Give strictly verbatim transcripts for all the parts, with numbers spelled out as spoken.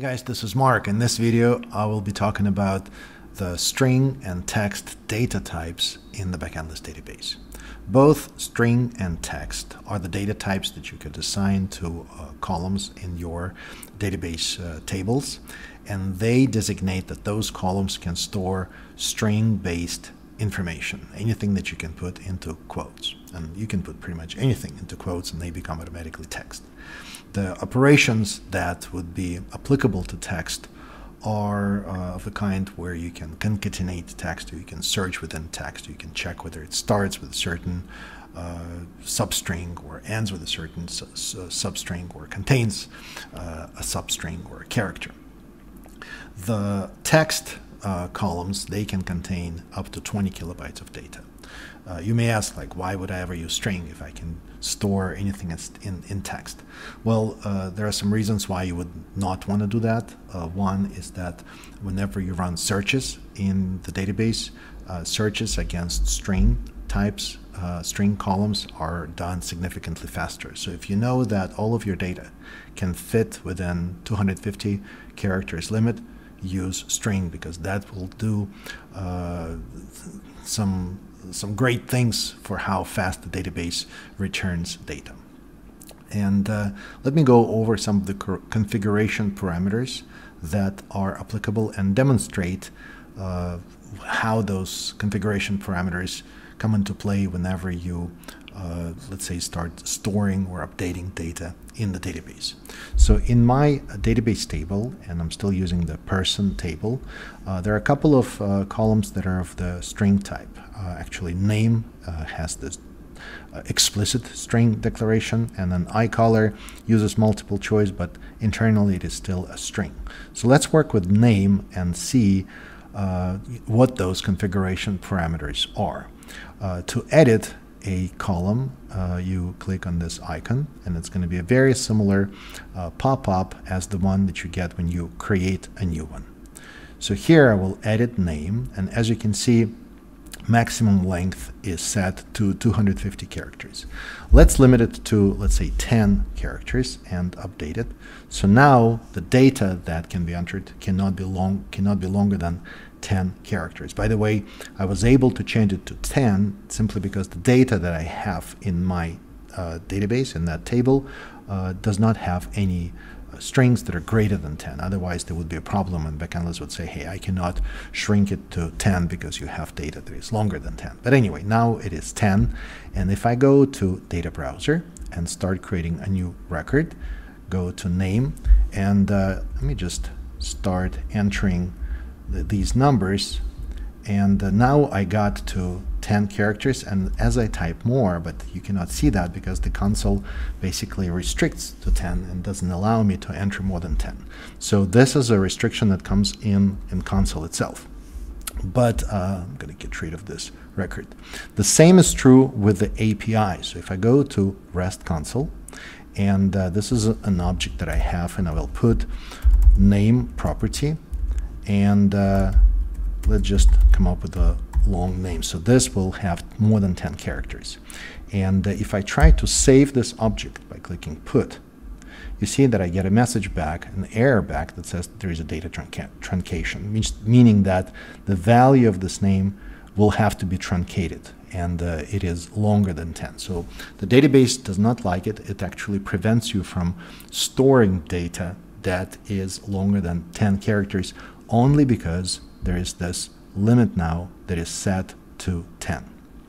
Hey guys, this is Mark. In this video, I will be talking about the string and text data types in the Backendless Database. Both string and text are the data types that you could assign to uh, columns in your database uh, tables, and they designate that those columns can store string-based information, anything that you can put into quotes. And you can put pretty much anything into quotes and they become automatically text. The operations that would be applicable to text are uh, of the kind where you can concatenate text, or you can search within text, you can check whether it starts with a certain uh, substring or ends with a certain su su substring or contains uh, a substring or a character. The text uh, columns, they can contain up to twenty kilobytes of data. Uh, you may ask, like, why would I ever use string if I can store anything in, in text? Well, uh, there are some reasons why you would not want to do that. Uh, one is that whenever you run searches in the database, uh, searches against string types, uh, string columns are done significantly faster. So if you know that all of your data can fit within two hundred fifty characters limit, use string, because that will do uh, some some great things for how fast the database returns data. And uh, let me go over some of the configuration parameters that are applicable and demonstrate uh, how those configuration parameters come into play whenever you, uh, let's say, start storing or updating data in the database. So in my database table, and I'm still using the person table, uh, there are a couple of uh, columns that are of the string type. Uh, actually, name uh, has this uh, explicit string declaration, and then iColor uses multiple choice, but internally it is still a string. So let's work with name and see uh, what those configuration parameters are. Uh, to edit a column, uh, you click on this icon, and it's going to be a very similar uh, pop-up as the one that you get when you create a new one. So here I will edit name, and as you can see, maximum length is set to two hundred fifty characters. Let's limit it to, let's say, ten characters and update it. So now the data that can be entered cannot be long, cannot be longer than ten characters. By the way, I was able to change it to ten simply because the data that I have in my uh, database, in that table, uh, does not have any uh, strings that are greater than ten. Otherwise, there would be a problem, and Backendless would say, hey, I cannot shrink it to ten because you have data that is longer than ten. But anyway, now it is ten, and if I go to Data Browser and start creating a new record, go to Name, and uh, let me just start entering these numbers, and uh, now I got to ten characters, and as I type more, but you cannot see that because the console basically restricts to ten and doesn't allow me to enter more than ten. So this is a restriction that comes in in console itself. But uh, I'm going to get rid of this record. The same is true with the A P I. So if I go to REST console, and uh, this is a, an object that I have, and I will put name property, and uh, let's just come up with a long name. So this will have more than ten characters. And uh, if I try to save this object by clicking put, you see that I get a message back, an error back, that says there is a data trunca truncation, means, meaning that the value of this name will have to be truncated, and uh, it is longer than ten. So the database does not like it. It actually prevents you from storing data that is longer than ten characters, only because there is this limit now that is set to ten.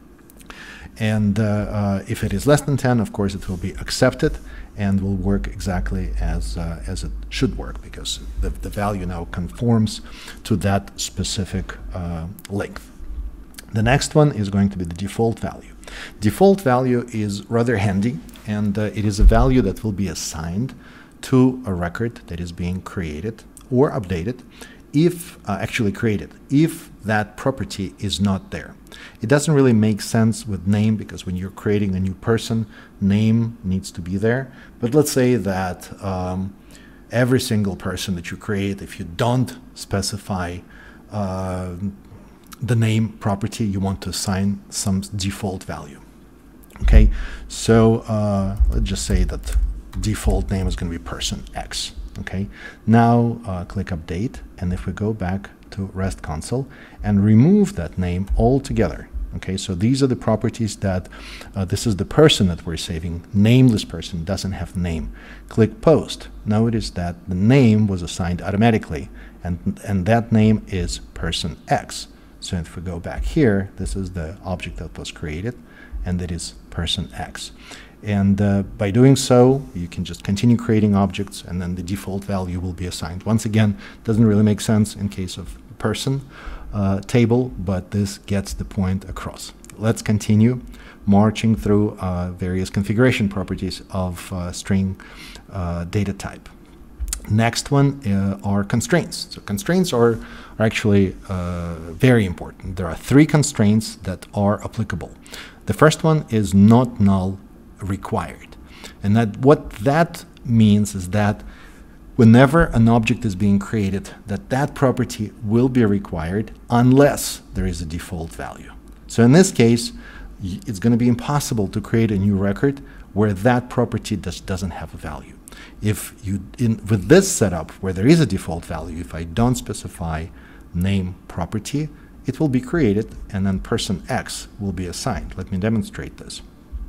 And uh, uh, if it is less than ten, of course, it will be accepted and will work exactly as, uh, as it should work, because the, the value now conforms to that specific uh, length. The next one is going to be the default value. Default value is rather handy, and uh, it is a value that will be assigned to a record that is being created or updated, if uh, actually created, if that property is not there. It doesn't really make sense with name, because when you're creating a new person, name needs to be there. But let's say that um, every single person that you create, if you don't specify uh, the name property, you want to assign some default value. Okay, so uh, let's just say that default name is going to be person X. Okay, now uh, click update, and if we go back to REST console and remove that name altogether. Okay, so these are the properties that uh, this is the person that we're saving. Nameless person doesn't have name. Click post. Notice that the name was assigned automatically, and and that name is person X. So if we go back here, this is the object that was created, and that is person X. And uh, by doing so, you can just continue creating objects, and then the default value will be assigned. Once again, doesn't really make sense in case of person uh, table, but this gets the point across. Let's continue marching through uh, various configuration properties of uh, string uh, data type. Next one uh, are constraints. So constraints are, are actually uh, very important. There are three constraints that are applicable. The first one is not null required. And that what that means is that whenever an object is being created, that that property will be required unless there is a default value. So in this case, it's going to be impossible to create a new record where that property just doesn't have a value. If you, in, with this setup where there is a default value, if I don't specify name property, it will be created and then person X will be assigned. Let me demonstrate this.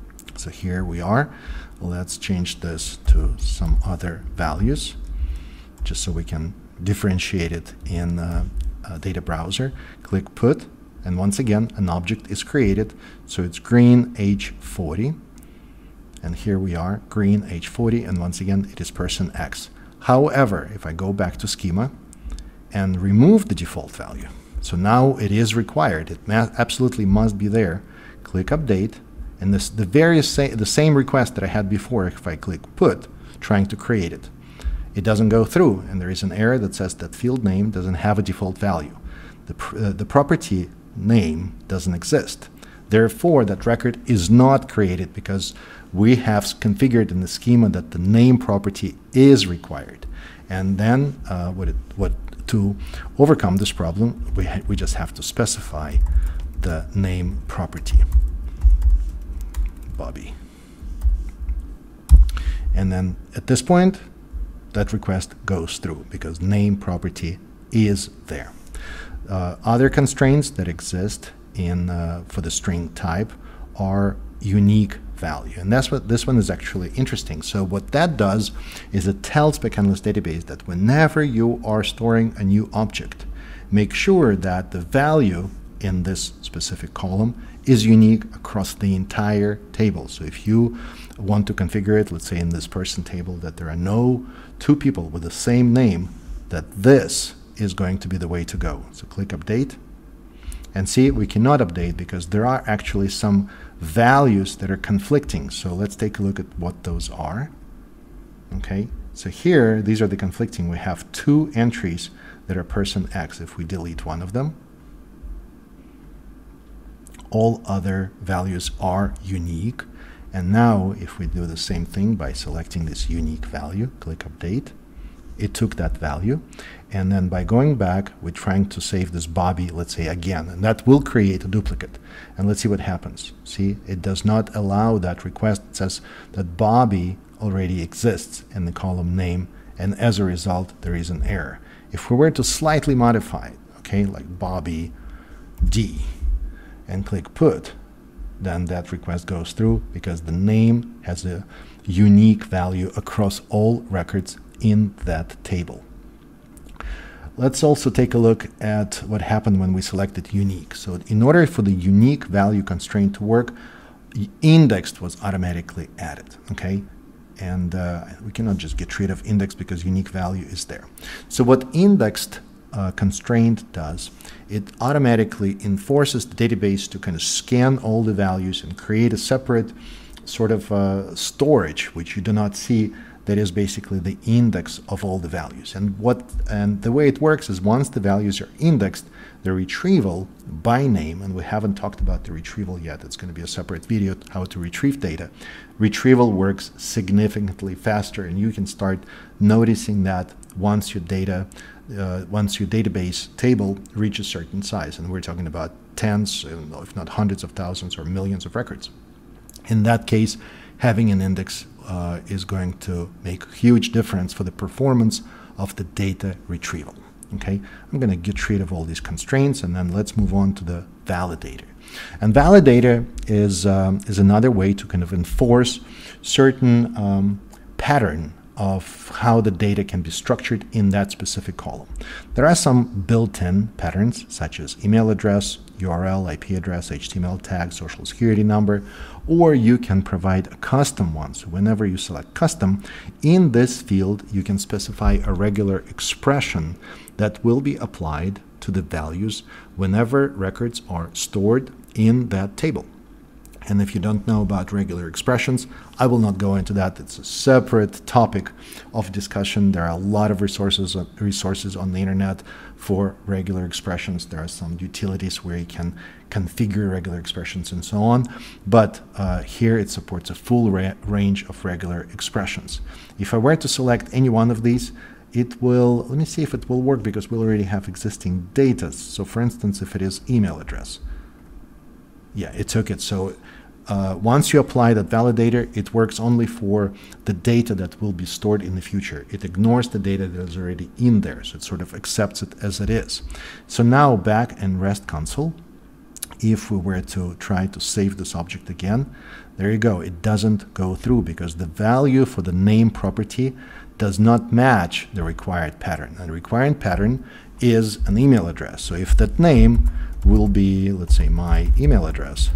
So here we are. Let's change this to some other values, just so we can differentiate it in uh, a data browser. Click put, and once again, an object is created. So it's green age forty. And here we are, green age forty, and once again, it is person X. However, if I go back to schema and remove the default value, so now it is required. It absolutely must be there. Click update, and this the various sa the same request that I had before. If I click put, trying to create it, it doesn't go through, and there is an error that says that field name doesn't have a default value. The pr uh, the property name doesn't exist. Therefore, that record is not created because we have configured in the schema that the name property is required. And then uh, what, it, what to overcome this problem, we, we just have to specify the name property, Bobby. And then at this point, that request goes through because name property is there. Uh, other constraints that exist in uh, for the string type are unique value, and that's what this one is actually interesting. So what that does is it tells Backendless Database that whenever you are storing a new object, make sure that the value in this specific column is unique across the entire table. So if you want to configure it, let's say in this person table, that there are no two people with the same name, that this is going to be the way to go. So click update, and see, we cannot update because there are actually some values that are conflicting. So let's take a look at what those are. Okay, so here, these are the conflicting. We have two entries that are person X. If we delete one of them, all other values are unique. And now if we do the same thing by selecting this unique value, click update, it took that value, and then by going back, we're trying to save this Bobby, let's say again, and that will create a duplicate. And let's see what happens. See, it does not allow that request. It says that Bobby already exists in the column name, and as a result, there is an error. If we were to slightly modify it, okay, like Bobby D, and click put, then that request goes through because the name has a unique value across all records in that table. Let's also take a look at what happened when we selected unique. So in order for the unique value constraint to work, indexed was automatically added, okay? And uh, we cannot just get rid of index because unique value is there. So what indexed uh, constraint does, it automatically enforces the database to kind of scan all the values and create a separate sort of uh, storage, which you do not see, that is basically the index of all the values. And what and the way it works is once the values are indexed, the retrieval by name, and we haven't talked about the retrieval yet, it's going to be a separate video how to retrieve data. Retrieval works significantly faster, and you can start noticing that once your data, uh, once your database table reaches a certain size, and we're talking about tens, if not hundreds of thousands or millions of records. In that case, having an index uh, is going to make a huge difference for the performance of the data retrieval. Okay, I'm going to get rid of all these constraints, and then let's move on to the validator. And validator is, um, is another way to kind of enforce certain um, pattern of how the data can be structured in that specific column. There are some built-in patterns, such as email address, U R L, I P address, H T M L tag, social security number, or you can provide a custom one. So whenever you select custom, in this field you can specify a regular expression that will be applied to the values whenever records are stored in that table. And if you don't know about regular expressions, I will not go into that. It's a separate topic of discussion. There are a lot of resources, resources on the internet for regular expressions. There are some utilities where you can configure regular expressions and so on. But uh, here it supports a full ra range of regular expressions. If I were to select any one of these, it will, let me see if it will work, because we already have existing data. So for instance, if it is email address, yeah, it took it. So uh, once you apply that validator, it works only for the data that will be stored in the future. It ignores the data that is already in there, so it sort of accepts it as it is. So now back in REST console, if we were to try to save this object again, there you go. It doesn't go through because the value for the name property does not match the required pattern. And the required pattern is an email address. So if that name will be, let's say, my email address,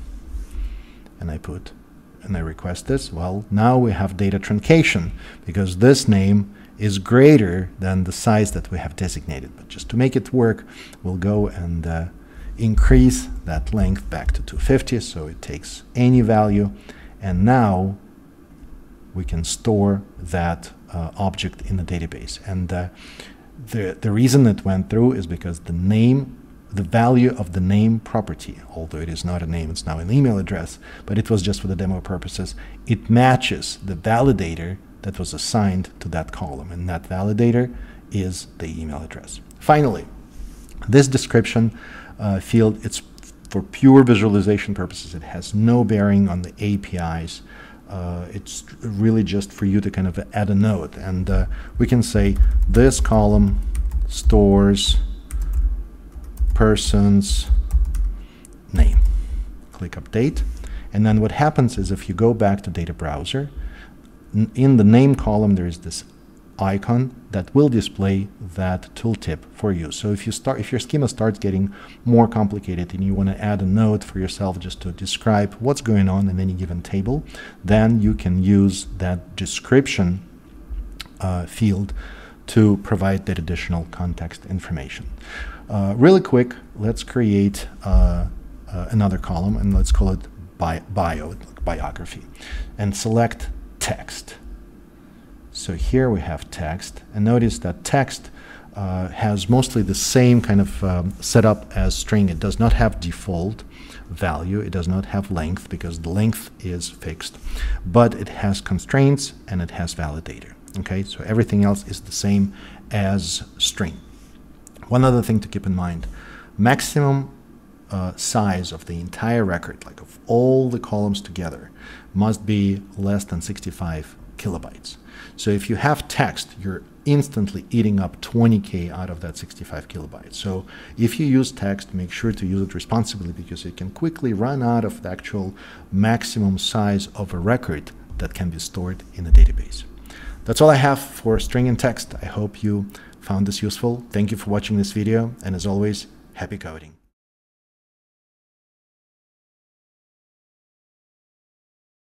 and I put, and I request this, well, now we have data truncation because this name is greater than the size that we have designated. But just to make it work, we'll go and uh, increase that length back to two fifty, so it takes any value, and now we can store that uh, object in the database. And uh, the, the reason it went through is because the name, the value of the name property, although it is not a name, it's now an email address, but it was just for the demo purposes, it matches the validator that was assigned to that column, and that validator is the email address. Finally, this description uh, field, it's for pure visualization purposes. It has no bearing on the A P Is. Uh, it's really just for you to kind of add a note, and uh, we can say this column stores person's name. Click update, and then what happens is if you go back to data browser, in the name column there is this icon that will display that tooltip for you. So if you start, if your schema starts getting more complicated and you want to add a note for yourself just to describe what's going on in any given table, then you can use that description uh, field to provide that additional context information. Uh, really quick, let's create uh, uh, another column, and let's call it bi bio, biography, and select text. So here we have text, and notice that text uh, has mostly the same kind of um, setup as string. It does not have default value, it does not have length because the length is fixed, but it has constraints and it has validator. Okay, so everything else is the same as string. One other thing to keep in mind, maximum uh, size of the entire record, like of all the columns together, must be less than sixty-five kilobytes. So if you have text, you're instantly eating up twenty K out of that sixty-five kilobytes. So if you use text, make sure to use it responsibly, because it can quickly run out of the actual maximum size of a record that can be stored in a database. That's all I have for string and text. I hope you found this useful. Thank you for watching this video, and as always, happy coding.